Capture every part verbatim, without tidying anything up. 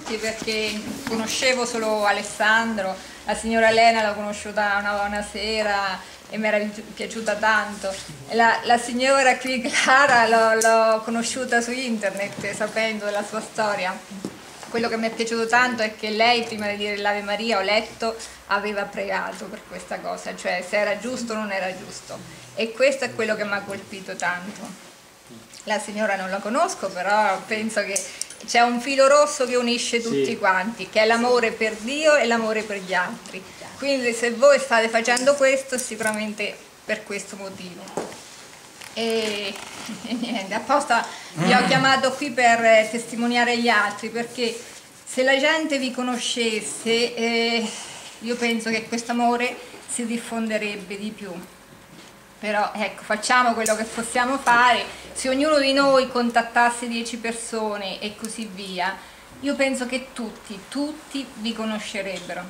tutti perché conoscevo solo Alessandro, la signora Elena l'ho conosciuta una, una sera e mi era piaciuta tanto. La, la signora qui, Clara, l'ho conosciuta su internet sapendo della sua storia. Quello che mi è piaciuto tanto è che lei, prima di dire l'Ave Maria, ho letto, aveva pregato per questa cosa, cioè se era giusto o non era giusto. E questo è quello che mi ha colpito tanto. La signora non la conosco, però penso che c'è un filo rosso che unisce tutti sì. quanti, che è l'amore per Dio e l'amore per gli altri. Quindi se voi state facendo questo, sicuramente per questo motivo. E, e niente, apposta vi ho chiamato qui per testimoniare gli altri, perché se la gente vi conoscesse, eh, io penso che questo amore si diffonderebbe di più. Però ecco, facciamo quello che possiamo fare. Se ognuno di noi contattasse dieci persone e così via, io penso che tutti, tutti vi conoscerebbero.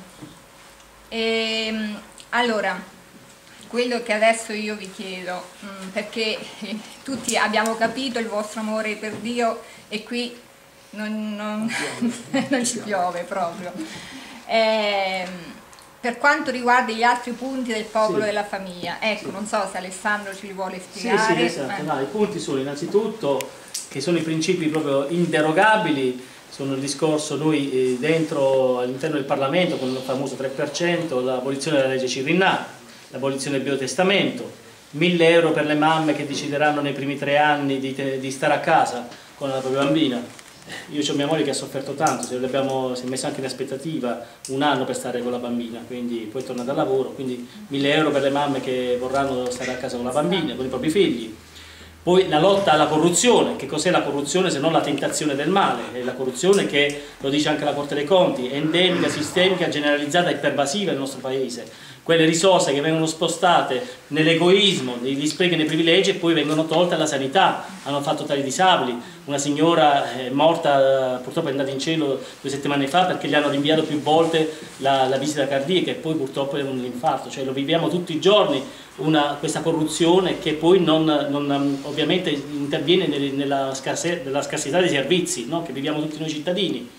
E, allora, quello che adesso io vi chiedo, perché tutti abbiamo capito il vostro amore per Dio e qui non, non, non ci piove proprio. Eh, per quanto riguarda gli altri punti del popolo sì. della famiglia, ecco, sì. non so se Alessandro ci li vuole spiegare. Sì, sì, esatto. Eh. No, i punti sono innanzitutto che sono i principi proprio inderogabili, sono il discorso noi eh, dentro all'interno del Parlamento con il famoso tre per cento, l'abolizione della legge Cirinnà, l'abolizione del biotestamento, mille euro per le mamme che decideranno nei primi tre anni di, di stare a casa con la propria bambina. Io ho mia moglie che ha sofferto tanto, se abbiamo, si è messa anche in aspettativa un anno per stare con la bambina, quindi poi torna dal lavoro, quindi mille euro per le mamme che vorranno stare a casa con la bambina, con i propri figli. Poi la lotta alla corruzione, che cos'è la corruzione se non la tentazione del male? È la corruzione che, lo dice anche la Corte dei Conti, è endemica, sistemica, generalizzata e pervasiva nel nostro paese. Quelle risorse che vengono spostate nell'egoismo, negli sprechi e nei privilegi e poi vengono tolte alla sanità, hanno fatto tali disabili. Una signora è morta, purtroppo è andata in cielo due settimane fa perché gli hanno rinviato più volte la, la visita cardiaca e poi purtroppo è un infarto, cioè lo viviamo tutti i giorni, una, questa corruzione che poi non, non ovviamente interviene nel, nella, scarse, nella scarsità dei servizi, no? Che viviamo tutti noi cittadini.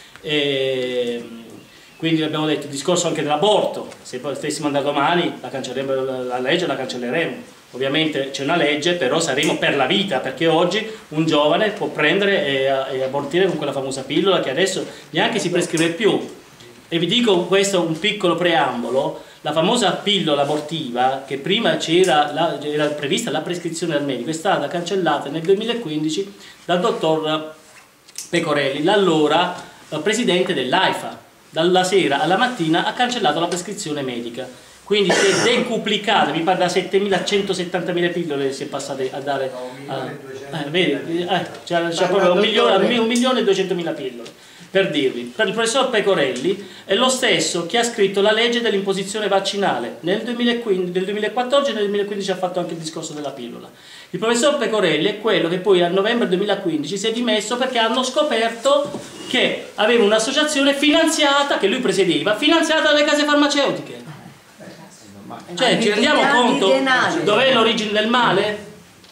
E, quindi abbiamo detto il discorso anche dell'aborto, se poi stessimo andare domani la, cancelleremo, la legge la cancelleremo, ovviamente c'è una legge, però saremo per la vita, perché oggi un giovane può prendere e, e abortire con quella famosa pillola che adesso neanche si prescrive più. E vi dico questo un piccolo preambolo, la famosa pillola abortiva che prima c'era era prevista la prescrizione dal medico è stata cancellata nel duemilaquindici dal dottor Pecorelli, l'allora presidente dell'AIFA. Dalla sera alla mattina ha cancellato la prescrizione medica, quindi si è decuplicata, mi pare da settemilacentosettantamila pillole si è passate a dare a, eh, vedi, eh, c'è proprio un milione, un milione e duecentomila pillole. Per dirvi, per il professor Pecorelli è lo stesso che ha scritto la legge dell'imposizione vaccinale nel, duemilaquindici, nel duemilaquattordici e nel duemilaquindici ha fatto anche il discorso della pillola. Il professor Pecorelli è quello che poi a novembre duemilaquindici si è dimesso perché hanno scoperto che aveva un'associazione finanziata, che lui presiedeva, finanziata dalle case farmaceutiche. Cioè, ci rendiamo conto dov'è l'origine del male?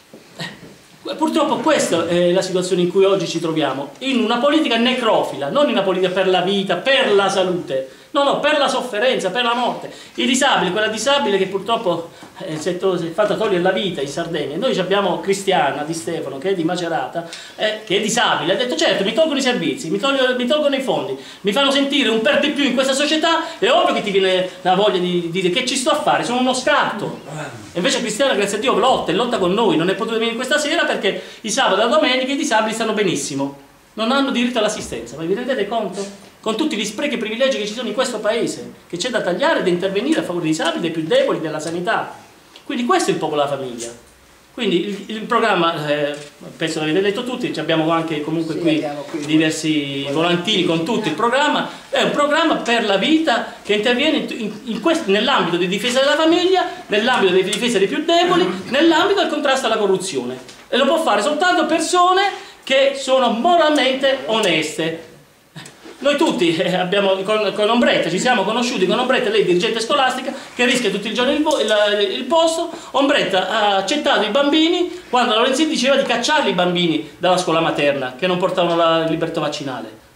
Purtroppo questa è la situazione in cui oggi ci troviamo, in una politica necrofila, non in una politica per la vita, per la salute, no, no, per la sofferenza, per la morte. I disabili, quella disabile che purtroppo eh, si, è si è fatta togliere la vita in Sardegna. Noi abbiamo Cristiana Di Stefano, che è di Macerata, eh, che è disabile, ha detto certo, mi tolgono i servizi, mi, toglio, mi tolgono i fondi, mi fanno sentire un per di più in questa società, è ovvio che ti viene la voglia di, di dire che ci sto a fare, sono uno scarto. E invece Cristiana, grazie a Dio, lotta e lotta con noi, non è potuta venire questa sera perché i sabato e la domenica i disabili stanno benissimo, non hanno diritto all'assistenza. Ma vi rendete conto? Con tutti gli sprechi e privilegi che ci sono in questo paese, che c'è da tagliare e da intervenire a favore dei disabili, dei più deboli, della sanità. Quindi questo è il popolo della famiglia. Quindi il, il programma, eh, penso che l'avete letto tutti, abbiamo anche comunque sì, qui, qui diversi volantini con tutto il programma, è un programma per la vita che interviene in, in nell'ambito di difesa della famiglia, nell'ambito di difesa dei più deboli, nell'ambito del contrasto alla corruzione. E lo può fare soltanto persone che sono moralmente oneste. Noi tutti eh, abbiamo, con, con Ombretta ci siamo conosciuti con Ombretta, lei dirigente scolastica che rischia tutti i giorni il, il, il posto. Ombretta ha accettato i bambini quando Lorenzin diceva di cacciarli i bambini dalla scuola materna che non portavano la libertà vaccinale.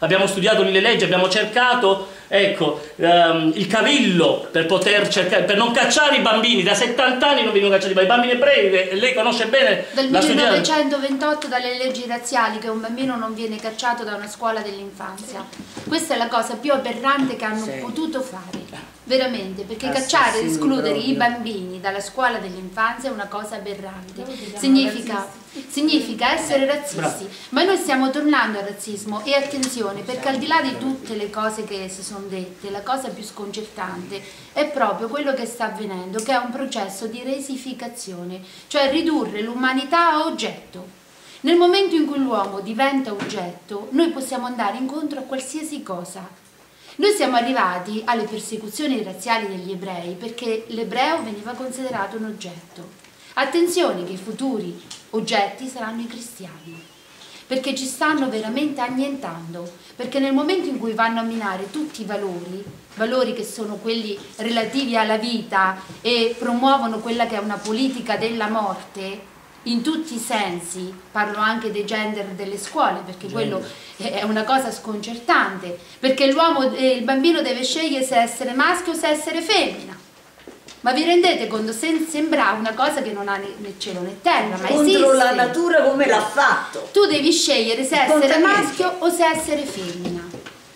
abbiamo studiato le leggi, abbiamo cercato, ecco, um, il cavillo per poter cercare, per non cacciare i bambini. Da settanta anni non vengono cacciati i bambini ebrei, lei conosce bene. Dal millenovecentoventotto, dalle leggi razziali, che un bambino non viene cacciato da una scuola dell'infanzia. Questa è la cosa più aberrante che hanno sì. potuto fare. Veramente, perché cacciare e escludere proprio. i bambini dalla scuola dell'infanzia è una cosa aberrante. Significa, significa essere razzisti. Bravo. Ma noi stiamo tornando al razzismo, e attenzione, perché al di là di tutte le cose che si sono dette, la cosa più sconcertante è proprio quello che sta avvenendo, che è un processo di resificazione, cioè ridurre l'umanità a oggetto. Nel momento in cui l'uomo diventa oggetto, noi possiamo andare incontro a qualsiasi cosa. Noi siamo arrivati alle persecuzioni razziali degli ebrei perché l'ebreo veniva considerato un oggetto. Attenzione che i futuri oggetti saranno i cristiani, perché ci stanno veramente annientando, perché nel momento in cui vanno a minare tutti i valori, valori che sono quelli relativi alla vita e promuovono quella che è una politica della morte, in tutti i sensi, parlo anche dei gender delle scuole, perché quello è una cosa sconcertante, perché l'uomo, il bambino deve scegliere se essere maschio o se essere femmina. Ma vi rendete conto? Sembra una cosa che non ha né cielo né terra, ma esiste. Contro la natura come l'ha fatto. Tu devi scegliere se essere maschio o se essere femmina.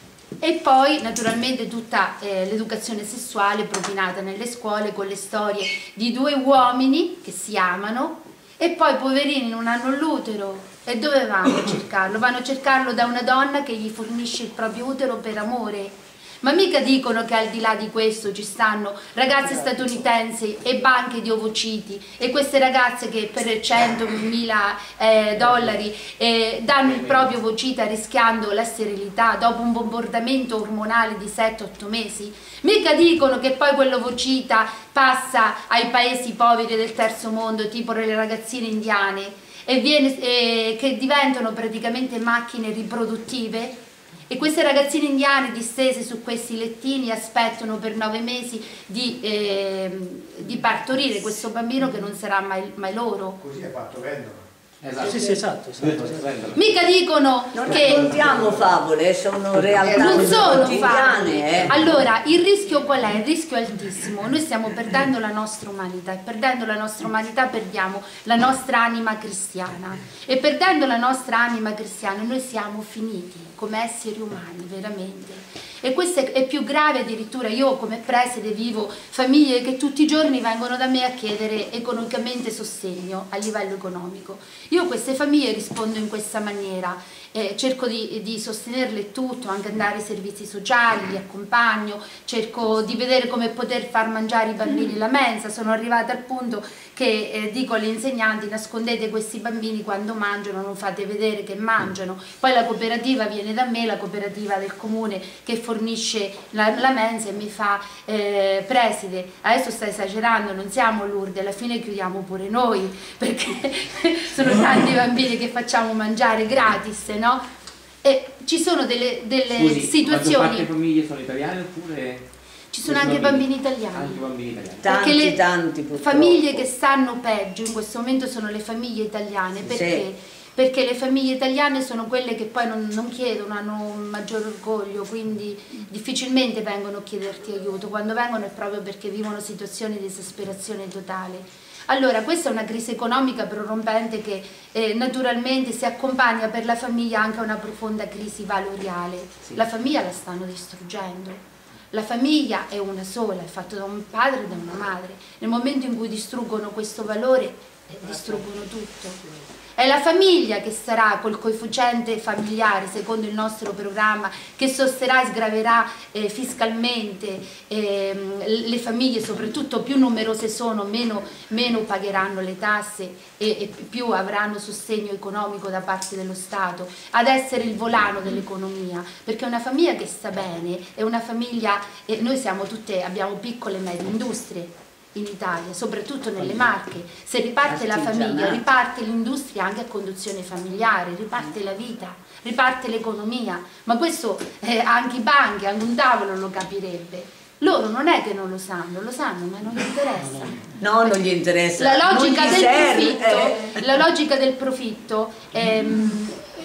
E poi naturalmente tutta eh, l'educazione sessuale propinata nelle scuole con le storie di due uomini che si amano, e poi poverini non hanno l'utero, e dove vanno a cercarlo? Vanno a cercarlo da una donna che gli fornisce il proprio utero per amore. Ma mica dicono che al di là di questo ci stanno ragazze statunitensi e banche di ovociti, e queste ragazze che per centomila eh, dollari eh, danno il proprio ovocita rischiando la sterilità dopo un bombardamento ormonale di sette otto mesi. Mica dicono che poi quell'ovocita passa ai paesi poveri del terzo mondo, tipo le ragazzine indiane, e viene, eh, che diventano praticamente macchine riproduttive. E queste ragazzine indiane distese su questi lettini aspettano per nove mesi di, eh, di partorire questo bambino che non sarà mai, mai loro. Così è fatto, vendono. Esatto. Sì, sì, esatto, esatto, esatto. Mica dicono non che raccontiamo favole, sono realtà non sono quotidiane. Eh. Allora, il rischio qual è? Il rischio è altissimo. Noi stiamo perdendo la nostra umanità, e perdendo la nostra umanità perdiamo la nostra anima cristiana, e perdendo la nostra anima cristiana noi siamo finiti come esseri umani, veramente. E questo è più grave addirittura. Io come preside vivo famiglie che tutti i giorni vengono da me a chiedere economicamente sostegno a livello economico. Io a queste famiglie rispondo in questa maniera, eh, cerco di, di sostenerle tutto, anche andare ai servizi sociali, li accompagno, cerco di vedere come poter far mangiare i bambini la mensa. Sono arrivata al punto che eh, dico alle insegnanti: nascondete questi bambini quando mangiano, non fate vedere che mangiano. Poi la cooperativa viene da me, la cooperativa del comune che fornisce la, la mensa, e mi fa eh, preside, adesso stai esagerando, non siamo Lourdes, alla fine chiudiamo pure noi, perché sono tanti bambini che facciamo mangiare gratis, no? E ci sono delle, delle Scusi, situazioni. Le famiglie sono italiane oppure... Ci sono anche bambini italiani, anche bambini italiani. Tanti, le tanti, purtroppo. famiglie che stanno peggio in questo momento sono le famiglie italiane, perché? Sì. Perché le famiglie italiane sono quelle che poi non, non chiedono, hanno un maggior orgoglio, quindi difficilmente vengono a chiederti aiuto. Quando vengono è proprio perché vivono situazioni di esasperazione totale. Allora, questa è una crisi economica prorompente che eh, naturalmente si accompagna per la famiglia anche a una profonda crisi valoriale. Sì. La famiglia la stanno distruggendo. La famiglia è una sola, è fatta da un padre e da una madre. Nel momento in cui distruggono questo valore, eh, distruggono tutto. È la famiglia che sarà col coefficiente familiare, secondo il nostro programma, che sosterrà e sgraverà eh, fiscalmente eh, le famiglie, soprattutto più numerose sono, meno, meno pagheranno le tasse e, e più avranno sostegno economico da parte dello Stato, ad essere il volano dell'economia, perché una famiglia che sta bene è una famiglia, eh, noi siamo tutte, abbiamo piccole e medie industrie in Italia, soprattutto nelle Marche. Se riparte la famiglia, riparte l'industria anche a conduzione familiare, riparte la vita, riparte l'economia, ma questo eh, anche i banchi, anche un tavolo lo capirebbe. Loro non è che non lo sanno, lo sanno, ma non gli interessa. No, non gli interessa. La logica, gli del, serve, profitto, eh. la logica del profitto ehm,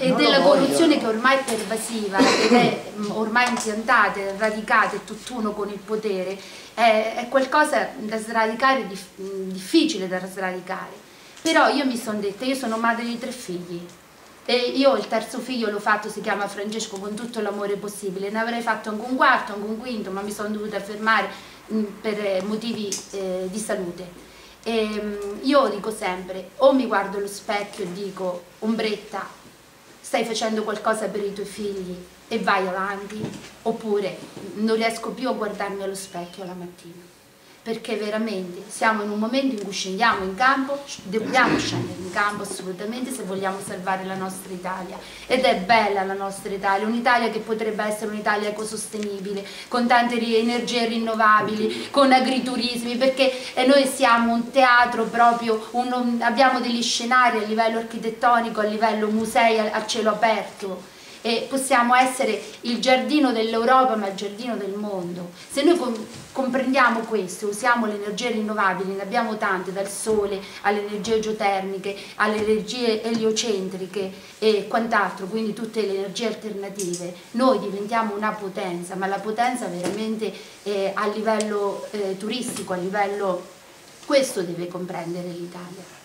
e della corruzione che ormai è pervasiva ed è ormai impiantata, radicata e tutt'uno con il potere, è, è qualcosa da sradicare, dif, difficile da sradicare. Però io mi sono detta, io sono madre di tre figli e io il terzo figlio l'ho fatto, si chiama Francesco, con tutto l'amore possibile, ne avrei fatto anche un quarto, anche un quinto, ma mi sono dovuta fermare mh, per motivi eh, di salute. E, mh, io dico sempre, o mi guardo allo specchio e dico, Ombretta, stai facendo qualcosa per i tuoi figli e vai avanti, oppure non riesco più a guardarmi allo specchio la mattina, perché veramente siamo in un momento in cui scendiamo in campo, dobbiamo scendere in campo assolutamente se vogliamo salvare la nostra Italia, ed è bella la nostra Italia, un'Italia che potrebbe essere un'Italia ecosostenibile, con tante energie rinnovabili, con agriturismi, perché noi siamo un teatro proprio, un, abbiamo degli scenari a livello architettonico, a livello musei a, a cielo aperto, e possiamo essere il giardino dell'Europa ma il giardino del mondo. Se noi com comprendiamo questo, usiamo le energie rinnovabili, ne abbiamo tante, dal sole alle energie geotermiche, alle energie eliocentriche e quant'altro, quindi tutte le energie alternative, noi diventiamo una potenza, ma la potenza veramente eh, a livello eh, turistico, a livello... questo deve comprendere l'Italia.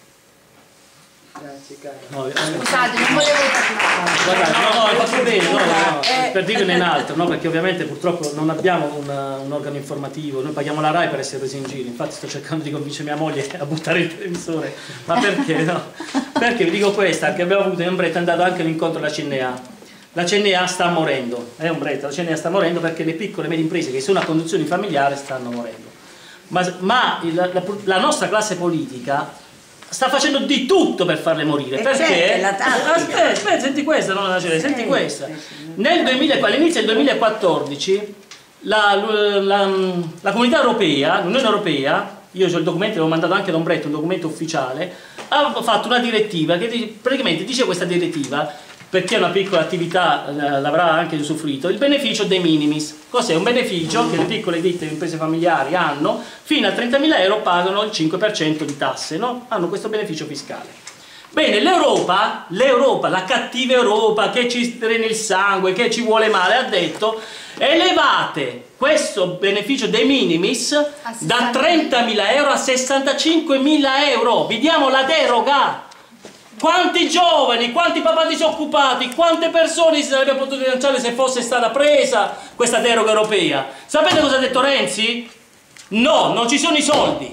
Grazie, no, scusate, non volevo parlare. Guardate, no, no, hai fatto bene, no, no, per dirne un altro, no, perché ovviamente purtroppo non abbiamo un, un organo informativo, noi paghiamo la RAI per essere presi in giro, infatti sto cercando di convincere mia moglie a buttare il televisore, ma perché no? Perché vi dico questa, che abbiamo avuto in Ombretta, è andato anche l'incontro della C N A. La C N A sta morendo, è Ombretta, la C N A sta morendo perché le piccole e medie imprese che sono a conduzione familiare stanno morendo. Ma, ma il, la, la nostra classe politica sta facendo di tutto per farle morire, e perché la aspetta, aspetta, senti questa, non la senti, senti questa. Nel duemila, all'inizio del duemilaquattordici la, la, la, la Comunità Europea, l'Unione Europea, io ho il documento, l'ho mandato anche ad Ombretta, un documento ufficiale, ha fatto una direttiva che praticamente dice questa direttiva, per chi ha una piccola attività l'avrà anche usufruito, il beneficio de minimis. Cos'è? Un beneficio che le piccole ditte e imprese familiari hanno, fino a trentamila euro pagano il cinque per cento di tasse, no? Hanno questo beneficio fiscale. Bene, l'Europa, l'Europa, la cattiva Europa che ci drena il sangue, che ci vuole male, ha detto elevate questo beneficio de minimis da trentamila euro a sessantacinquemila euro, vi diamo la deroga. Quanti giovani, quanti papà disoccupati, quante persone si sarebbero potute lanciare se fosse stata presa questa deroga europea? Sapete cosa ha detto Renzi? No, non ci sono i soldi.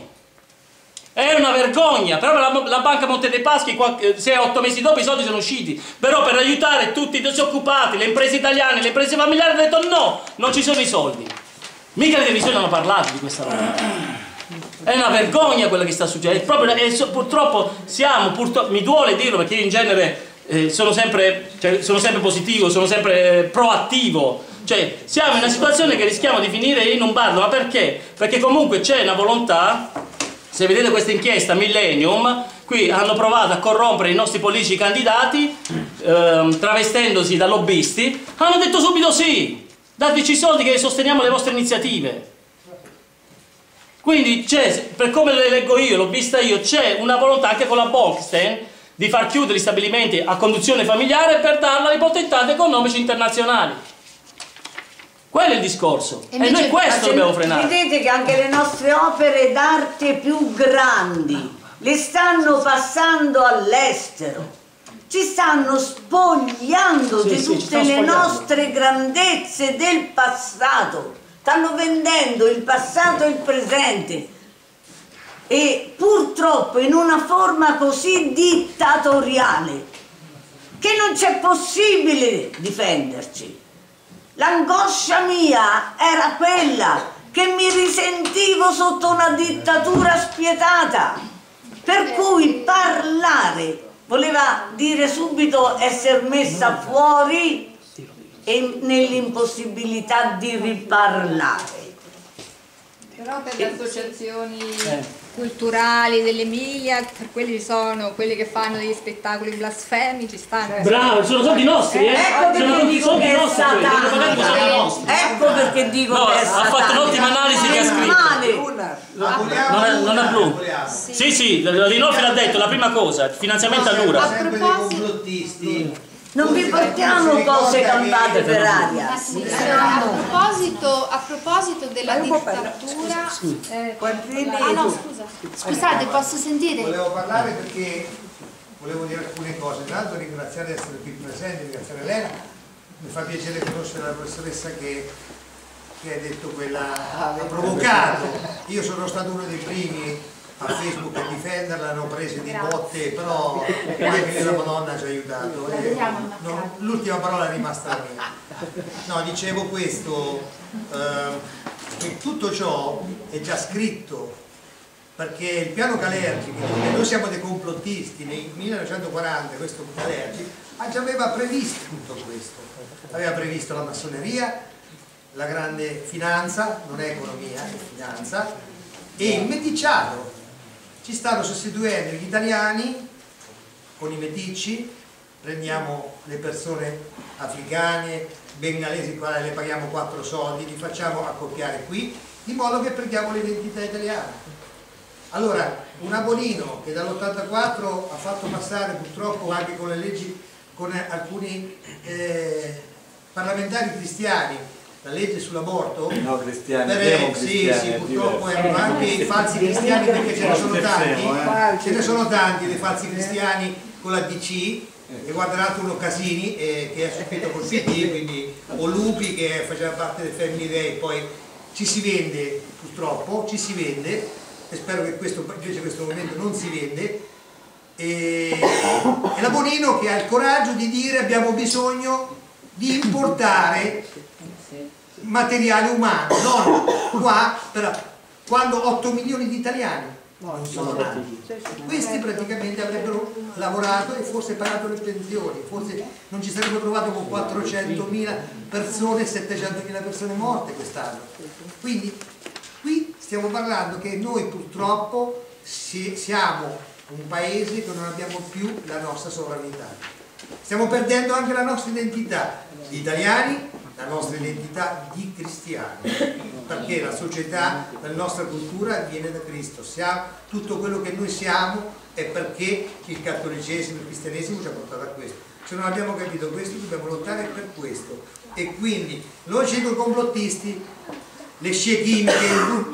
È una vergogna, però la, la banca Monte dei Paschi, sei otto mesi dopo i soldi sono usciti, però per aiutare tutti i disoccupati, le imprese italiane, le imprese familiari, ha detto no, non ci sono i soldi. Mica le televisioni hanno parlato di questa roba. È una vergogna quello che sta succedendo. È proprio, è, purtroppo siamo, purtroppo, mi duole dirlo perché io in genere eh, sono, sempre, cioè, sono sempre positivo, sono sempre eh, proattivo. Cioè siamo in una situazione che rischiamo di finire in un bardo, ma perché? Perché comunque c'è una volontà, se vedete questa inchiesta Millennium, qui hanno provato a corrompere i nostri politici candidati, ehm, travestendosi da lobbisti, hanno detto subito sì, dateci i soldi che sosteniamo le vostre iniziative. Quindi c'è, per come le leggo io, l'ho vista io, c'è una volontà anche con la Bolkestein di far chiudere gli stabilimenti a conduzione familiare per darla ai potentati economici internazionali. Quello è il discorso. E, e noi questo dobbiamo frenare. Vedete che anche le nostre opere d'arte più grandi le stanno passando all'estero. Ci stanno spogliando sì, di sì, tutte le nostre grandezze del passato. Stanno vendendo il passato e il presente e purtroppo in una forma così dittatoriale che non c'è possibile difenderci. L'angoscia mia era quella che mi risentivo sotto una dittatura spietata, per cui parlare voleva dire subito essere messa fuori e nell'impossibilità di riparlare. Però per le associazioni eh. culturali dell'Emilia, per quelli ci sono quelli che fanno degli spettacoli blasfemi, ci stanno. Bravo, sono soldi nostri, eh? eh ecco sono perché dico che è satana. Ecco perché dico no, che è satana. Ha fatto un'ottima analisi che ha scritto. Non è, non è blu. Sì, sì, sì, Rinolfi l'ha detto, la prima cosa, il finanziamento all'U R A. Sempre dei complottisti Non vi portiamo cose campate per aria. Allora, a proposito, a proposito della dittatura, eh, ah no, scusa. Scusate, posso sentire? Volevo parlare perché volevo dire alcune cose. Intanto ringraziare di essere qui presente, ringraziare Elena. Mi fa piacere conoscere la professoressa che, che ha detto quella, ha provocato. Io sono stato uno dei primi a Facebook a difenderla, hanno prese di botte, però anche la Madonna ci ha aiutato. No, l'ultima parola è rimasta la mia. No, dicevo questo, eh, che tutto ciò è già scritto, perché il piano Kalergi, noi siamo dei complottisti, nel millenovecentoquaranta questo Kalergi già aveva previsto tutto questo, aveva previsto la massoneria, la grande finanza, non è economia, è finanza, e il meticciato. Ci stanno sostituendo gli italiani con i meticci, prendiamo le persone africane, bengalesi, quali le paghiamo quattro soldi, li facciamo accoppiare qui, di modo che perdiamo l'identità italiana. Allora, un Abonino che dall'ottantaquattro ha fatto passare purtroppo anche con le leggi, con alcuni eh, parlamentari cristiani, la legge sull'aborto, no, cristiani, per, sì, sì, purtroppo erano anche i falsi cristiani, perché ce ne sono tanti, ce ne sono tanti dei falsi cristiani con la D C, e guarda l'altro uno Casini eh, che è sostituito col P D, quindi o Lupi che faceva parte del Family Day, poi ci si vende, purtroppo ci si vende, e spero che questo, invece questo momento non si vende, e, e la Bonino che ha il coraggio di dire abbiamo bisogno di importare materiale umano, non qua, però, quando otto milioni di italiani non sono nati. Questi praticamente avrebbero lavorato e forse pagato le pensioni, forse non ci sarebbero trovato con quattrocentomila persone e settecentomila persone morte quest'anno. Quindi qui stiamo parlando che noi purtroppo siamo un paese che non abbiamo più la nostra sovranità. Stiamo perdendo anche la nostra identità di italiani, la nostra identità di cristiani, perché la società, la nostra cultura viene da Cristo. Siamo, tutto quello che noi siamo è perché il cattolicesimo, il cristianesimo ci ha portato a questo. Se non abbiamo capito questo dobbiamo lottare per questo, e quindi noi siamo i complottisti, le scie chimiche,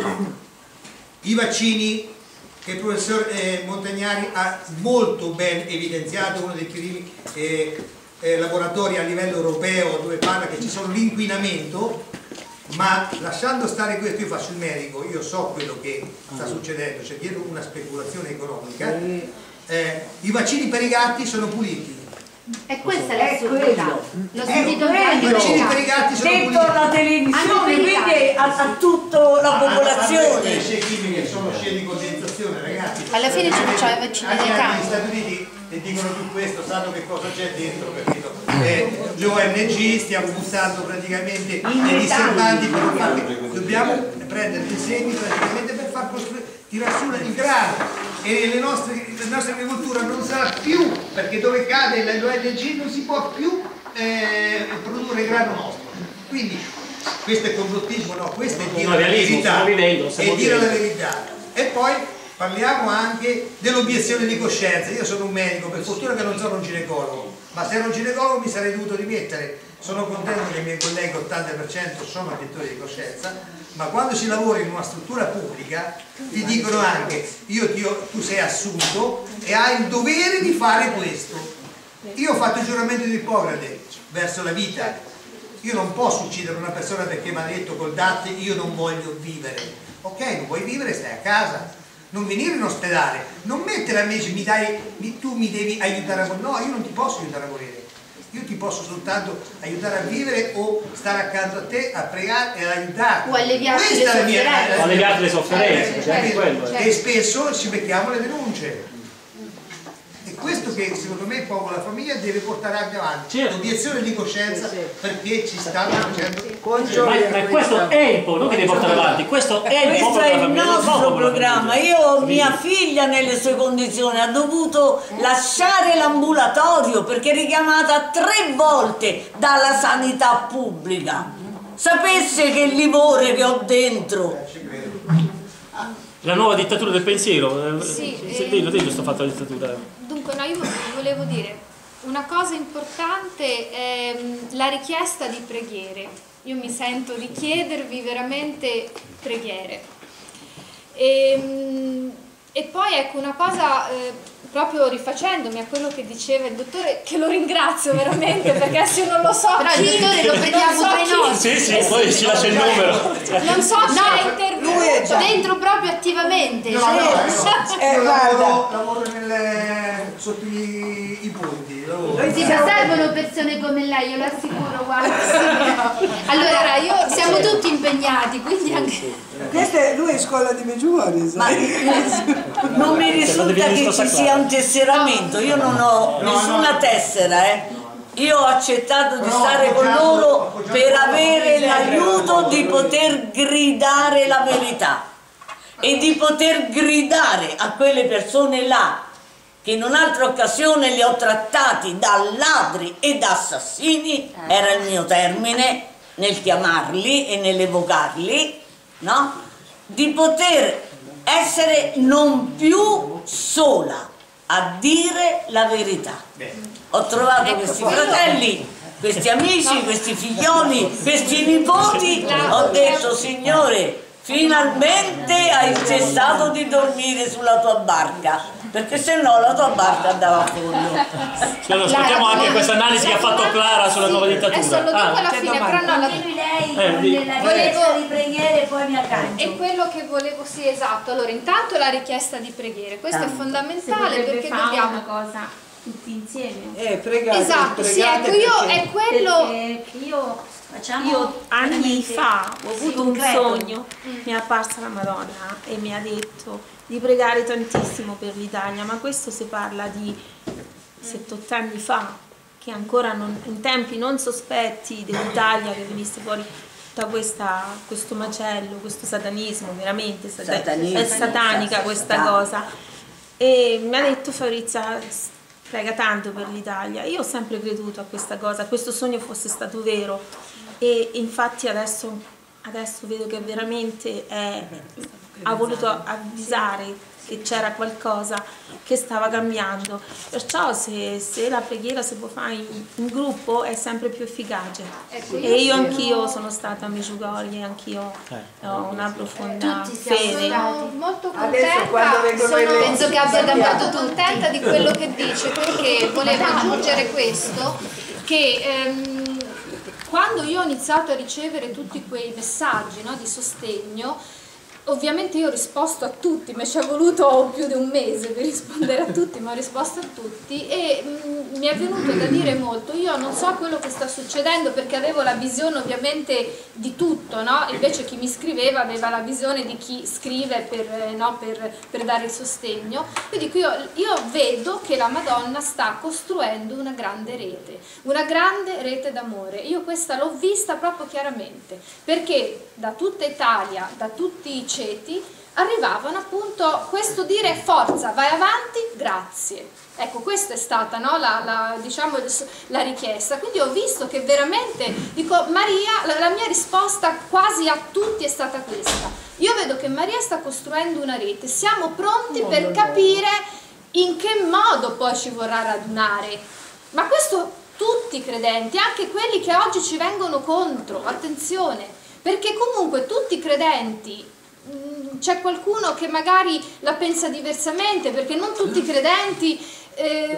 i vaccini che il professor eh, Montagnari ha molto ben evidenziato, uno dei primi eh, eh, laboratori a livello europeo dove parla che ci sono l'inquinamento, ma lasciando stare questo, io faccio il medico, io so quello che sta succedendo, c'è dietro una speculazione economica, eh, i vaccini per i gatti sono puliti. E questa è l'assurdità. L'ho sentito i vaccini per i gatti sono detto puliti. alla televisione, quindi a, a tutta la popolazione. Le scie chimiche sono scie di condensazione, ragazzi. Alla fine ci facciamo i vaccini dei cani. Negli Stati Uniti e dicono più questo, sanno che cosa c'è dentro, capito? Eh, le O N G stiamo buttando praticamente dei disturbanti per far, dobbiamo prendere dei semi praticamente per far costruire, tirare su il grano, e le nostre, la nostra agricoltura non sarà più, perché dove cade l'O N G non si può più eh, produrre grano nostro. Quindi questo è complottismo, no, questo è dire la verità, è dire la verità. E poi parliamo anche dell'obiezione di coscienza. Io sono un medico, per fortuna che non sono un ginecologo, ma se ero un ginecologo mi sarei dovuto dimettere. Sono contento che i miei colleghi, ottanta per cento, sono obietori di coscienza, ma quando si lavora in una struttura pubblica ti dicono anche io, ti ho, tu sei assunto e hai il dovere di fare questo. Io ho fatto il giuramento di Ippocrate verso la vita. Io non posso uccidere una persona perché mi ha detto col D A T io non voglio vivere. Ok, non vuoi vivere, stai a casa. Non venire in ospedale, non mettere a me, mi dai, mi, tu mi devi aiutare a morire. No, io non ti posso aiutare a morire. Io ti posso soltanto aiutare a vivere o stare accanto a te, a pregare e ad aiutarti. O alleviarti le Questa è la mia, sofferenze. O alleviarti le sofferenze, eh, cioè anche eh, quello. E spesso ci becchiamo le denunce. E questo che secondo me il popolo, la famiglia deve portare anche avanti. Certo. L'obiezione di coscienza perché ci stanno facendo. Ma, ma questo è il popolo, non che devi portare avanti, questo è il Questo popolo è della il famiglia, non nostro popolo della programma. famiglia. Io ho mia figlia nelle sue condizioni, ha dovuto lasciare l'ambulatorio perché è richiamata tre volte dalla sanità pubblica. Sapesse che il livore che ho dentro. La nuova dittatura del pensiero, Sì, sì, eh, dillo, dillo sto fatto la dittatura. Dunque, no, io volevo dire, una cosa importante è la richiesta di preghiere. Io mi sento di chiedervi veramente preghiere. E, e poi ecco una cosa, eh, proprio rifacendomi a quello che diceva il dottore, che lo ringrazio veramente perché adesso io non lo so. Però il dottore lo prendiamo so tra i nostri. Sì, sì, poi ci lascia il numero. Non so chi è intervenuto. Dentro proprio attivamente. No, cioè, no, no. Eh, Io guarda. lavoro, lavoro nelle, sotto i, i ponti. lavoro. Sì, ma servono persone come lei, io lo assicuro, guarda. Sì. Allora, io siamo tutti impegnati, quindi anche... Questa è, lui è scuola di Meggiugorje, Ma sai? non mi risulta che ci sia un tesseramento, io non ho nessuna tessera, eh. Io ho accettato di stare con loro per avere l'aiuto di poter gridare la verità e di poter gridare a quelle persone là che in un'altra occasione li ho trattati da ladri e da assassini, era il mio termine nel chiamarli e nell'evocarli, no? Di poter essere non più sola a dire la verità. Ho trovato questi fratelli, questi amici, questi figlioli, questi nipoti, ho detto: Signore, finalmente hai cessato di dormire sulla tua barca, perché se no la tua barca andava a fondo. Allora, ascoltiamo anche questa analisi che ha fatto Clara sulla nuova dittatura. Adesso lo dico Ah, alla fine, però no, la... Continui lei Eh, con di- la richiesta di preghiere e poi mi aggancio. è quello che volevo, sì, esatto. Allora, intanto la richiesta di preghiere, questo è fondamentale perché dobbiamo... una cosa tutti insieme. Eh, pregate, Esatto, sì, pregate ecco, io perché- è quello... Perché io facciamo Io anni veramente fa ho avuto un concreto. sogno, mi è apparsa la Madonna e mi ha detto di pregare tantissimo per l'Italia, ma questo si parla di sette otto anni fa, che ancora non, in tempi non sospetti dell'Italia, che venisse fuori da questa, questo macello, questo satanismo, veramente sata- Satanismo, è satanica sat- questa satanica. cosa. E mi ha detto: Fabrizia, prega tanto per l'Italia. Io ho sempre creduto a questa cosa, a questo sogno fosse stato vero, e infatti adesso, adesso vedo che veramente è, ha voluto avvisare che c'era qualcosa che stava cambiando, perciò se, se la preghiera si può fare in, in gruppo è sempre più efficace. Ecco, E io anch'io sono stata a Meggiugorje, anch'io ho una profonda Tutti siamo fede. Sono molto Adesso, quando contenta, vengono sono, le leggi, penso che abbia sappiamo. molto contenta di quello che dice, perché volevo aggiungere questo, che ehm, quando io ho iniziato a ricevere tutti quei messaggi, no, di sostegno, ovviamente io ho risposto a tutti, mi ci è voluto più di un mese per rispondere a tutti, ma ho risposto a tutti e mm, mi è venuto da dire molto. Io non so quello che sta succedendo perché avevo la visione ovviamente di tutto, no? Invece chi mi scriveva aveva la visione di chi scrive per, eh, no, per, per dare il sostegno. Io dico, io, io vedo che la Madonna sta costruendo una grande rete, una grande rete d'amore. Io questa l'ho vista proprio chiaramente, perché da tutta Italia, da tutti i ceti, arrivavano appunto questo dire: forza, vai avanti, grazie. Ecco, questa è stata, no, la, la, diciamo, la richiesta. Quindi ho visto che veramente, dico, Maria, la, la mia risposta quasi a tutti è stata questa. Io vedo che Maria sta costruendo una rete, siamo pronti per capire in che modo poi ci vorrà radunare. Ma questo tutti i credenti, anche quelli che oggi ci vengono contro, attenzione, perché comunque tutti i credenti, c'è qualcuno che magari la pensa diversamente, perché non tutti i credenti eh,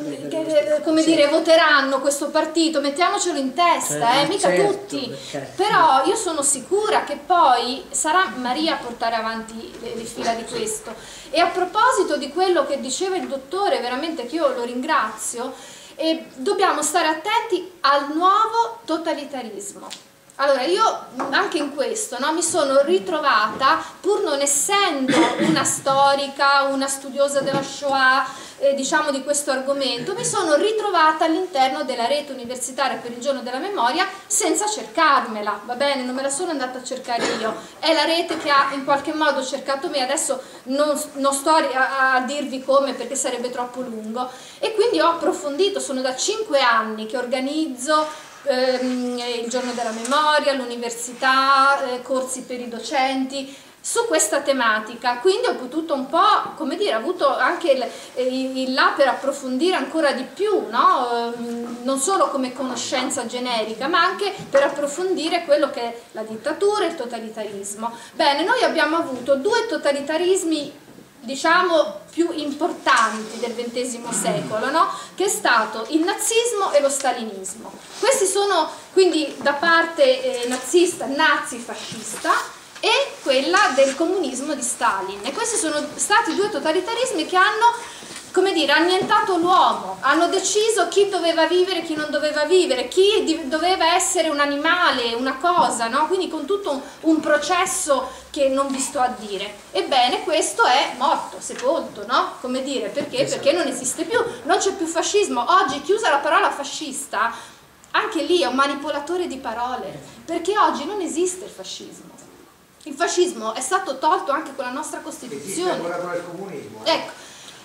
che, come dire, voteranno questo partito, mettiamocelo in testa, eh, mica Certo, tutti, certo. però io sono sicura che poi sarà Maria a portare avanti le, le fila di questo. E a proposito di quello che diceva il dottore, veramente che io lo ringrazio, eh, dobbiamo stare attenti al nuovo totalitarismo. Allora, io anche in questo, no, mi sono ritrovata, pur non essendo una storica, una studiosa della Shoah, eh, diciamo di questo argomento, mi sono ritrovata all'interno della rete universitaria per il giorno della memoria senza cercarmela, va bene? Non me la sono andata a cercare io, è la rete che ha in qualche modo cercato me, adesso non, non sto a, a dirvi come perché sarebbe troppo lungo, e quindi ho approfondito, sono da cinque anni che organizzo il giorno della memoria, l'università, eh, corsi per i docenti, su questa tematica, quindi ho potuto un po', come dire, ho avuto anche il, il, il là per approfondire ancora di più, no? Non solo come conoscenza generica, ma anche per approfondire quello che è la dittatura e il totalitarismo. Bene, noi abbiamo avuto due totalitarismi, diciamo, più importanti del ventesimo secolo, no? Che è stato il nazismo e lo stalinismo. Questi sono quindi da parte eh, nazista, nazi-fascista, e quella del comunismo di Stalin. E questi sono stati due totalitarismi che hanno, come dire, annientato l'uomo, hanno deciso chi doveva vivere e chi non doveva vivere, chi doveva essere un animale, una cosa, no? Quindi con tutto un, un processo che non vi sto a dire. Ebbene, questo è morto, sepolto, no? Come dire, perché? Perché non esiste più, non c'è più fascismo. Oggi chi usa la parola fascista, anche lì è un manipolatore di parole, perché oggi non esiste il fascismo. Il fascismo è stato tolto anche con la nostra Costituzione. Esiste ancora il comunismo. Eh? Ecco,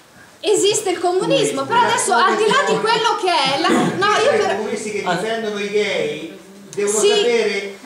esiste il comunismo, però adesso al di là di quello che è... La, no, io per... I per... comunisti che difendono i gay devono sì. sapere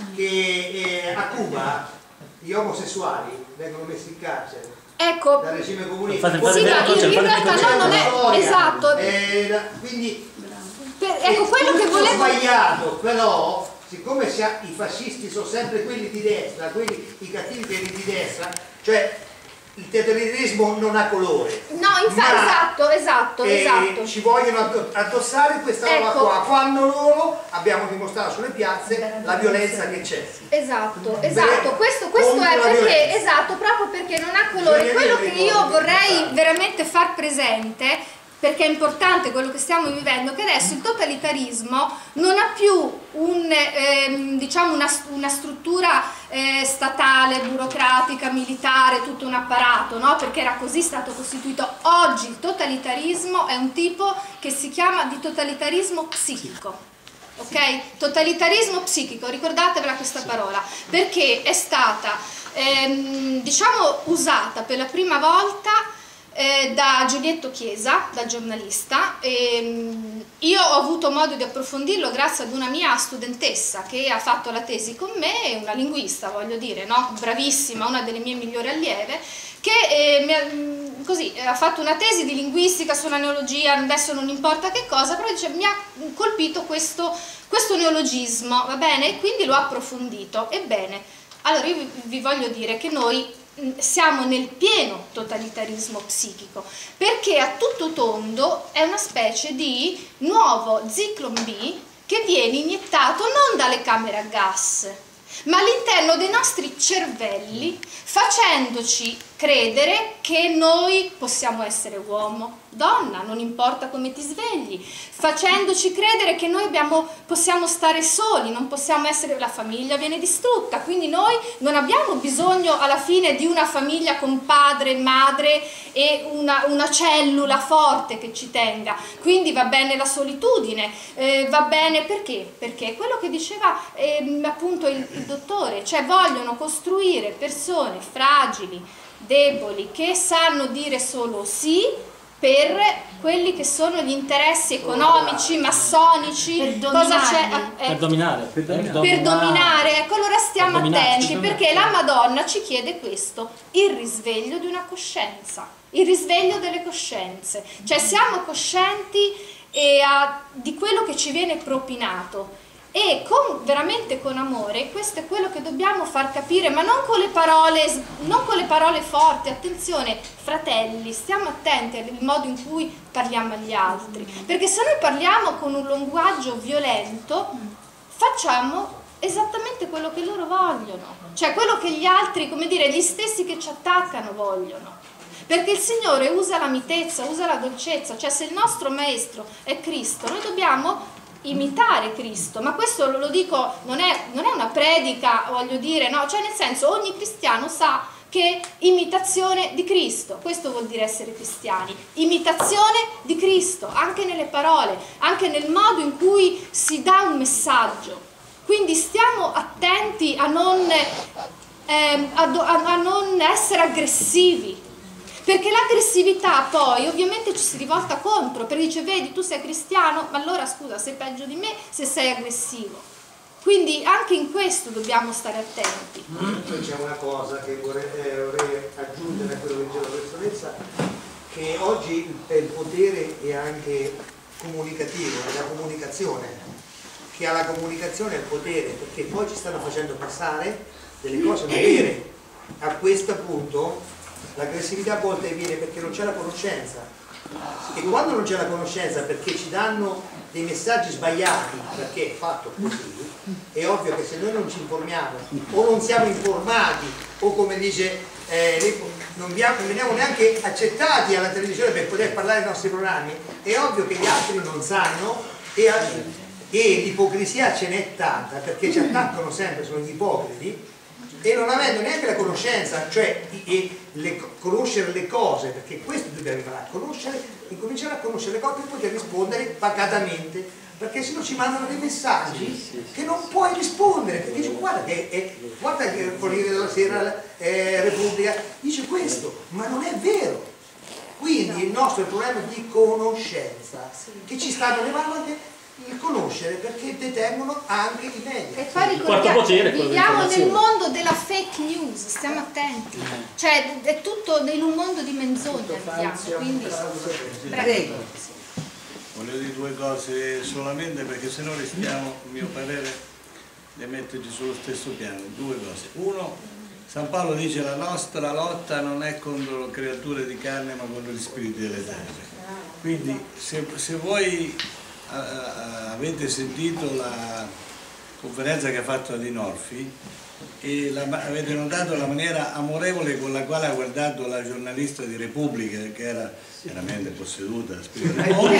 che eh, a Cuba gli omosessuali vengono messi in carcere. Ecco, dal regime comunista. Sì, ma in, in realtà no, non è... Storia. Esatto. Eh, quindi... Per, ecco, quello che volevo... sbagliato, però... Siccome i fascisti sono sempre quelli di destra, quelli, i cattivi quelli di destra, cioè il totalitarismo non ha colore. No, infatti, esatto, esatto, eh, esatto. Ci vogliono addossare questa roba ecco. qua, quando loro abbiamo dimostrato sulle piazze la violenza che c'è. Esatto, esatto, questo, questo è perché, esatto, proprio perché non ha colore. Quello che io vorrei veramente far presente, perché è importante quello che stiamo vivendo, che adesso il totalitarismo non ha più un, ehm, diciamo una, una struttura eh, statale, burocratica, militare, tutto un apparato, no? Perché era così stato costituito. Oggi il totalitarismo è un tipo che si chiama di totalitarismo psichico. Ok? Totalitarismo psichico, ricordatevela questa parola, perché è stata ehm, diciamo usata per la prima volta Eh, da Giulietto Chiesa, da giornalista. ehm, io ho avuto modo di approfondirlo grazie ad una mia studentessa che ha fatto la tesi con me, una linguista, voglio dire, no? Bravissima, una delle mie migliori allieve, che eh, mi ha, così, ha fatto una tesi di linguistica sulla neologia, adesso non importa che cosa, però dice, mi ha colpito questo, questo neologismo, va bene? E quindi l'ho approfondito. Ebbene, allora io vi, vi voglio dire che noi siamo nel pieno totalitarismo psichico, perché a tutto tondo è una specie di nuovo Zyklon B che viene iniettato non dalle camere a gas, ma all'interno dei nostri cervelli, facendoci credere che noi possiamo essere uomo, donna, non importa come ti svegli, facendoci credere che noi abbiamo, possiamo stare soli, non possiamo essere, la famiglia viene distrutta, quindi noi non abbiamo bisogno alla fine di una famiglia con padre, madre e una, una cellula forte che ci tenga, quindi va bene la solitudine, eh, va bene perché? Perché quello che diceva eh, appunto il, il dottore, cioè vogliono costruire persone fragili, deboli, che sanno dire solo sì per quelli che sono gli interessi economici, massonici, per cosa c'è? Eh, per dominare, per dominare. Per dominare, ecco, allora stiamo attenti, perché la dominare. Madonna ci chiede questo, il risveglio di una coscienza, il risveglio delle coscienze, cioè siamo coscienti e a, di quello che ci viene propinato. E con, veramente con amore, questo è quello che dobbiamo far capire, ma non con le parole, non con le parole forti. Attenzione, fratelli, stiamo attenti al modo in cui parliamo agli altri, perché se noi parliamo con un linguaggio violento, facciamo esattamente quello che loro vogliono, cioè quello che gli altri, come dire, gli stessi che ci attaccano vogliono. Perché il Signore usa la mitezza, usa la dolcezza, cioè se il nostro Maestro è Cristo, noi dobbiamo imitare Cristo, ma questo lo dico, non è, non è una predica, voglio dire, no, cioè nel senso ogni cristiano sa che imitazione di Cristo, questo vuol dire essere cristiani, imitazione di Cristo, anche nelle parole, anche nel modo in cui si dà un messaggio, quindi stiamo attenti a non, eh, a, a, a non essere aggressivi, perché l'aggressività poi ovviamente ci si rivolta contro, perché dice vedi tu sei cristiano, ma allora scusa sei peggio di me se sei aggressivo. Quindi anche in questo dobbiamo stare attenti. Poi c'è una cosa che vorrei, eh, vorrei aggiungere a quello che diceva la professoressa, che oggi il potere è anche comunicativo, è la comunicazione, che ha la comunicazione e il potere, perché poi ci stanno facendo passare delle cose non vere. A questo punto l'aggressività a volte viene perché non c'è la conoscenza, e quando non c'è la conoscenza perché ci danno dei messaggi sbagliati, perché è fatto così, è ovvio che se noi non ci informiamo o non siamo informati o, come dice, eh, non veniamo neanche accettati alla televisione per poter parlare dei nostri programmi, è ovvio che gli altri non sanno, e, e l'ipocrisia ce n'è tanta, perché ci attaccano sempre, sono gli ipocriti, e non avendo neanche la conoscenza, cioè e le, conoscere le cose, perché questo dobbiamo imparare, conoscere, incominciare a conoscere le cose per poter rispondere pacatamente, perché se no ci mandano dei messaggi sì, sì, che non puoi rispondere, perché dice guarda che è, guarda che il Corriere della Sera, eh, Repubblica dice questo, ma non è vero. Quindi il nostro è un problema di conoscenza, che ci stanno levando anche il conoscere, perché detengono anche i media. E poi ricordiamo, viviamo nel mondo della fake news, stiamo attenti, cioè è tutto in un mondo di menzogne, viviamo, quindi prego. Volevo dire due cose solamente, perché se no rischiamo, a mio parere, di metterci sullo stesso piano. Due cose. Uno, San Paolo dice la nostra lotta non è contro creature di carne ma contro gli spiriti delle tenebre. Quindi se, se voi uh, avete sentito la conferenza che ha fatto Adinolfi e la, avete notato la maniera amorevole con la quale ha guardato la giornalista di Repubblica, che era veramente posseduta da spirito di mondo,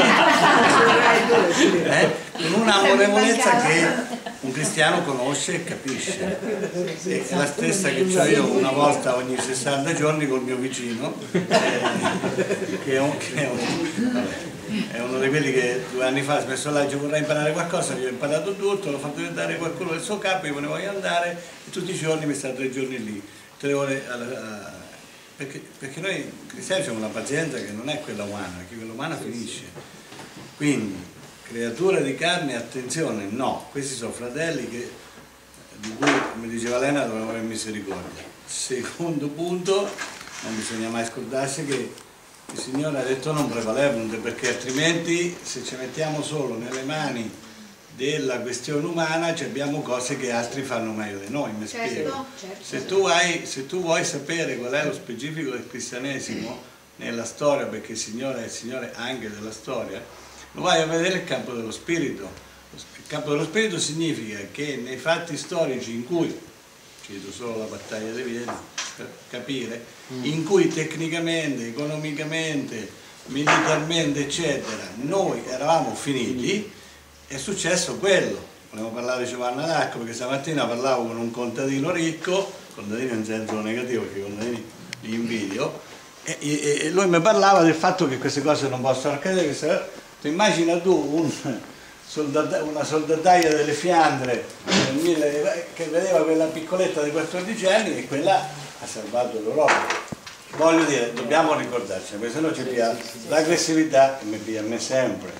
eh, con un'amorevolezza che un cristiano conosce e capisce. È la stessa che ho io una volta ogni sessanta giorni col mio vicino, eh, che, è un, che è, un, vabbè, è uno di quelli che due anni fa ha smesso là, vorrei imparare qualcosa, io ho imparato tutto, l'ho fatto diventare qualcuno del suo capo, io me ne voglio andare, e tutti i giorni mi sta tre giorni lì, tre ore alla, a, perché, perché noi cristiani abbiamo una pazienza che non è quella umana, perché quella umana finisce. Quindi creature di carne, attenzione, no, questi sono fratelli che, di cui, come diceva Elena, dobbiamo avere misericordia. Secondo punto, non bisogna mai scordarsi che il Signore ha detto non prevalevano, perché altrimenti se ci mettiamo solo nelle mani della questione umana abbiamo cose che altri fanno meglio di noi, mi certo, spiego. Certo. Se, tu hai, se tu vuoi sapere qual è lo specifico del cristianesimo nella storia, perché il Signore è il Signore anche della storia, lo vai a vedere il campo dello spirito. Il campo dello spirito significa che nei fatti storici in cui, cito solo la battaglia di Vienna per capire, in cui tecnicamente, economicamente, militarmente eccetera noi eravamo finiti, è successo quello. Volevo parlare di Giovanna d'Arco perché stamattina parlavo con un contadino ricco, contadino in senso negativo perché i contadini li invidio, e, e, e lui mi parlava del fatto che queste cose non possono accadere. Queste... Immagina tu un soldata, una soldataia delle Fiandre che vedeva quella piccoletta di quattordici anni e quella ha salvato l'Europa. Voglio dire, dobbiamo ricordarci, perché se no ci pia l'aggressività e mi pia a me sempre.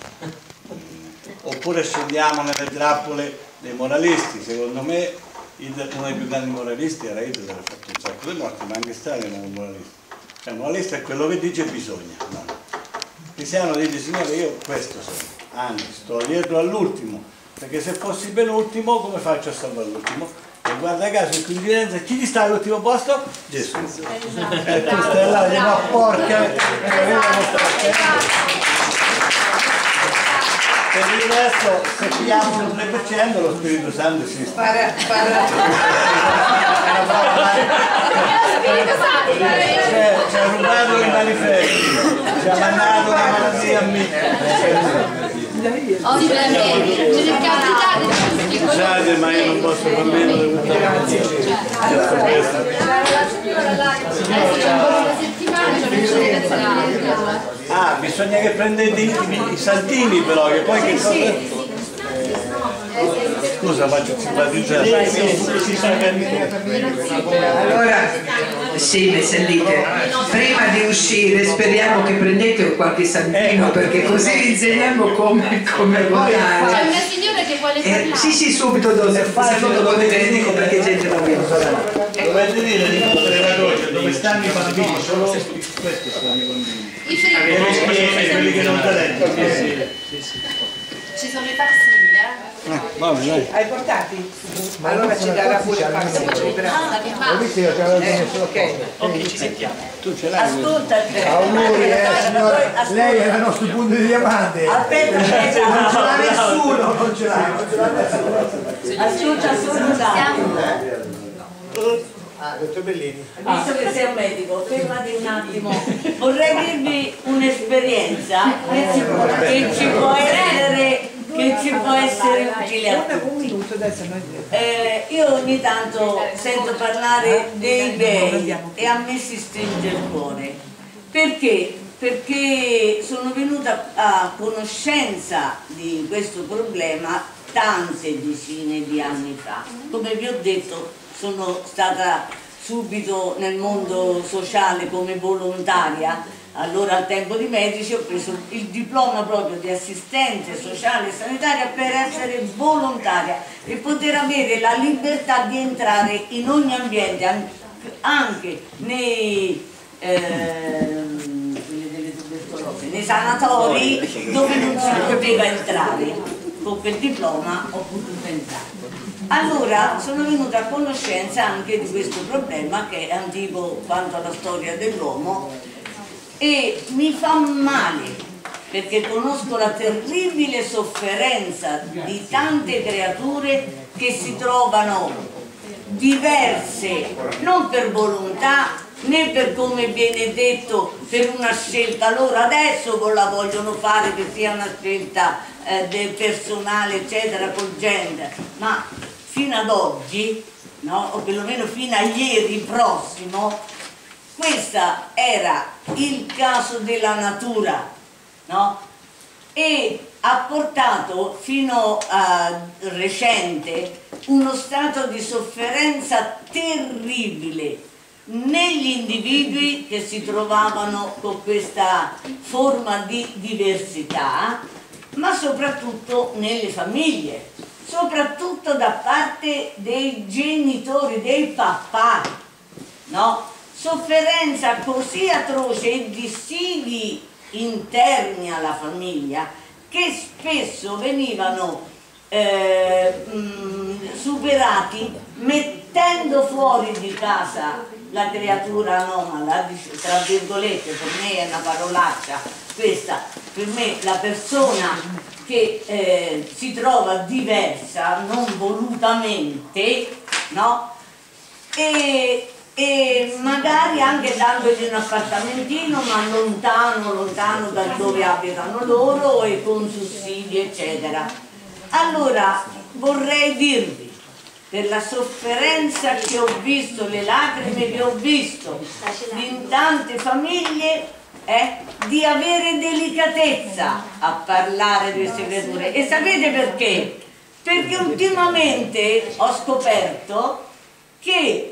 Oppure scendiamo nelle trappole dei moralisti. Secondo me uno dei più grandi moralisti era Hitler, ha fatto un sacco di morti, ma anche Stalin era un moralista. Cioè, un moralista è quello che dice bisogna, no? Il cristiano dice Signore io questo sono, anzi sto dietro all'ultimo, perché se fossi penultimo come faccio a salvare l'ultimo? E guarda caso in coincidenza chi ti sta all'ultimo posto? Gesù. Esatto. E tu stai là, dici ma porca, per il resto se pigliamo il tre per cento lo Spirito Santo si sta. Para, para. Ci ha rubato i manifesti, ci ha mandato una malattia a me. Scusate, ma io non posso far meno di Ah, bisogna che prendete i, i, i saltini però, che poi che cosa... Scusa, faccio simpatizzare. Allora, sì, Messellite, prima di uscire speriamo che prendete qualche santino, perché così vi insegniamo come, come votare. C'è una signora che vuole parlare. Eh, sì, sì, subito dopo, subito potete dico perché gente non viene. Dovete dire di tutte le croce dove stanno i bambini, solo questi sono i bambini. I frigoriferi. Quelli che non talento. Ci sono i facsimili, eh? Ah, vabbè, dai. Hai portati? Allora ci darà pure il facsimile, bravo. Ok, ok, ci sentiamo. Tu ce l'hai? Ascolta, Auguri, eh, signora. Lei era il nostro punto di diamante. Aspetta, aspetta, non ce l'ha nessuno, non ce l'ha, non ce l'ha nessuno. ascolta, ascolta. Ah, dottor Bellini. Visto che sei un medico, fermati un attimo. Vorrei dirvi un'esperienza che ci può, che ci può essere che ci può essere utile a tutti. Eh, io ogni tanto sento parlare dei dei e a me si stringe il cuore. Perché? Perché sono venuta a conoscenza di questo problema tante decine di anni fa. Come vi ho detto, sono stata subito nel mondo sociale come volontaria. Allora al tempo di Medici ho preso il diploma proprio di assistente sociale e sanitaria per essere volontaria e poter avere la libertà di entrare in ogni ambiente, anche nei, eh, nei sanatori dove non si poteva entrare. Con quel diploma ho potuto entrare. Allora sono venuta a conoscenza anche di questo problema che è antico quanto alla storia dell'uomo. E mi fa male perché conosco la terribile sofferenza di tante creature che si trovano diverse, non per volontà né per come viene detto per una scelta loro adesso la vogliono fare che sia una scelta eh, del personale eccetera col gender, ma fino ad oggi, no? O perlomeno fino a ieri prossimo, questo era il caso della natura, no? E ha portato fino a recente uno stato di sofferenza terribile negli individui che si trovavano con questa forma di diversità, ma soprattutto nelle famiglie, soprattutto da parte dei genitori, dei papà, no? Sofferenza così atroce e dissidi interni alla famiglia che spesso venivano eh, mh, superati mettendo fuori di casa la creatura anomala, tra virgolette, per me è una parolaccia questa, per me la persona che eh, si trova diversa, non volutamente, no? E e magari anche dandogli un appartamentino ma lontano, lontano da dove abitano loro e con sussidi eccetera. Allora vorrei dirvi, per la sofferenza che ho visto, le lacrime che ho visto in tante famiglie, eh, di avere delicatezza a parlare di queste creature. E sapete perché? Perché ultimamente ho scoperto che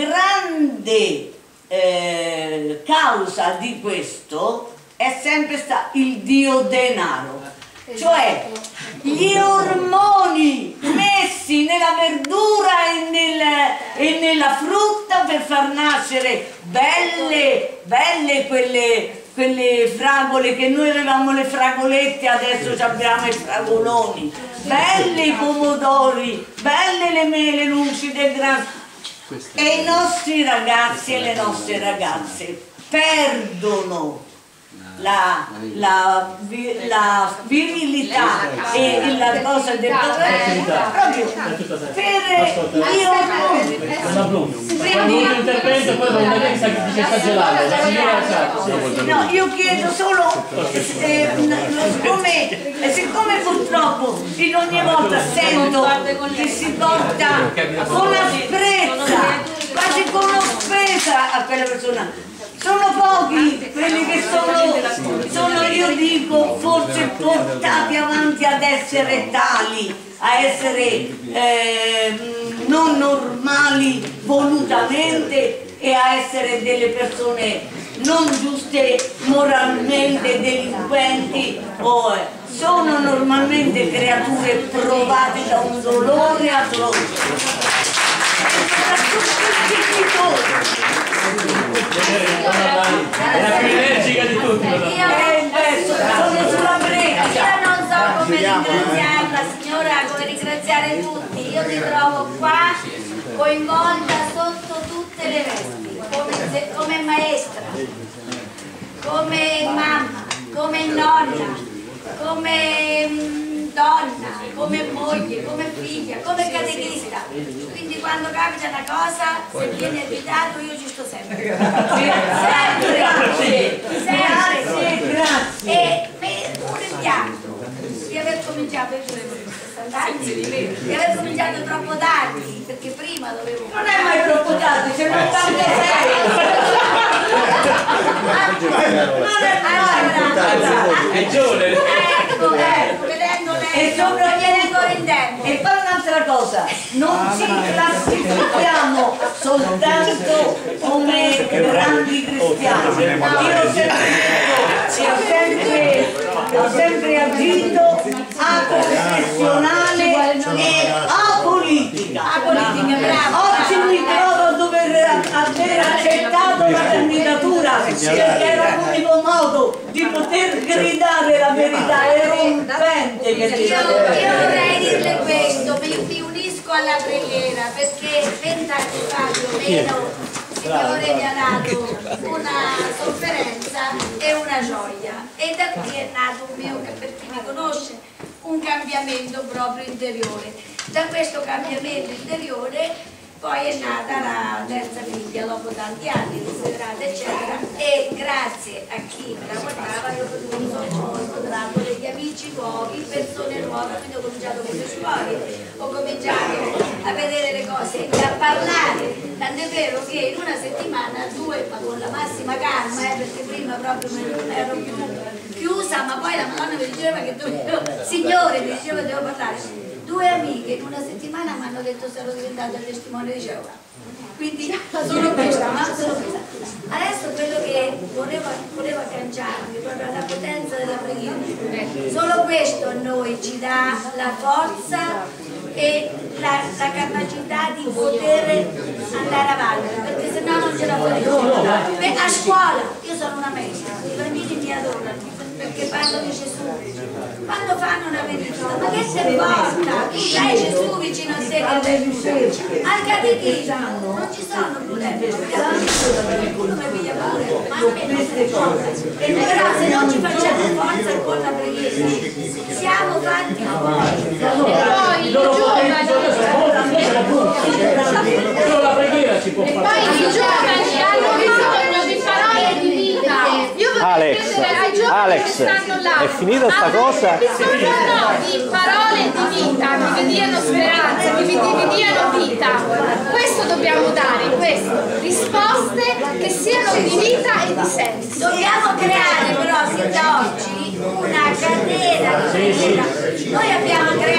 grande eh, causa di questo è sempre stato il dio denaro, cioè gli ormoni messi nella verdura e, nel, e nella frutta per far nascere belle, belle quelle, quelle fragole che noi avevamo le fragolette, adesso abbiamo i fragoloni, belle i pomodori, belle le mele lucide e grandi. E i nostri ragazzi e le nostre ragazze perdono la, la, la virilità e la cosa del proprio per io no, io chiedo solo eh, siccome, siccome purtroppo in ogni volta sento che si porta con asprezza, quasi con offesa a quella persona. Sono pochi quelli che sono, sono, io dico, forse portati avanti ad essere tali, a essere eh, non normali volutamente e a essere delle persone non giuste moralmente, delinquenti. O, eh, sono normalmente creature provate da un dolore atroce. È la più energica di tutti. Sono sulla brega. Io non so come ringraziarla, signora, come ringraziare tutti. Io mi trovo qua coinvolta sotto tutte le vesti, come, come maestra, come mamma, come nonna, come mh, donna, come moglie, come figlia, come catechista. Quindi quando capita una cosa, se viene invitato io ci sto sempre. Sempre, Grazie, sempre. grazie. E un rimpianto di aver cominciato, io volevo di aver cominciato troppo tardi, perché prima dovevo... Non è mai troppo tardi, se non cambia sei. Non è mai tardi. È giovane. Ecco, ecco, vedendo lei, non viene ancora in tempo. E poi un'altra cosa, non ci classifichiamo soltanto come grandi cristiani. Io ho sempre, ho sempre agito aconfessionale e apolitica. Oggi mi trovo a dover aver accettato la candidatura perché era l'unico modo di poter gridare la verità erompente che Io, io vorrei dirle questo, mi, mi unisco alla preghiera perché vent'anni fa più o meno il Signore mi ha dato una sofferenza e una gioia e da qui è nato un mio, per chi mi conosce, un cambiamento proprio interiore. Da questo cambiamento interiore poi è nata la terza figlia dopo tanti anni, desiderata eccetera, e grazie a chi me la portava io ho potuto ho incontrato degli amici nuovi, persone nuove, quindi ho cominciato con le suore, ho cominciato a vedere le cose e a parlare, tant'è vero che in una settimana due, ma con la massima calma, eh, perché prima proprio ero più chiusa, ma poi la Madonna mi diceva che dovevo, Signore mi diceva che devo parlare. Due amiche in una settimana mi hanno detto se ero diventata testimone di Geova. Quindi solo questa, ma solo questa. Adesso quello che voleva, voleva cangiarmi, proprio la potenza della preghiera. Solo questo a noi ci dà la forza e la, la capacità di poter andare avanti, perché se no non ce la faremo. Beh, a scuola, io sono una maestra, i bambini mi adorano perché parlo di Gesù. Quando fanno una verifica, ma che ti importa? Tu c'hai Gesù vicino a te che devi al catechismo, non ci sono problemi, qualcuno mi piglia pure, ma almeno queste cose. Però se non ci facciamo forza con la preghiera, siamo fatti fuori. E poi i giovani solo la preghiera ci può fare. E poi i giovani hanno bisogno di parole di vita. Io vorrei Alex, chiedere ai giovani Alex, che stanno là, è finita sta cosa? hanno bisogno di parole di vita, che vi diano speranza, che vi, vi diano vita. Questo dobbiamo dare, questo, risposte che siano di vita e di senso. Dobbiamo creare però sin da oggi una catena di preghiera. Noi abbiamo creato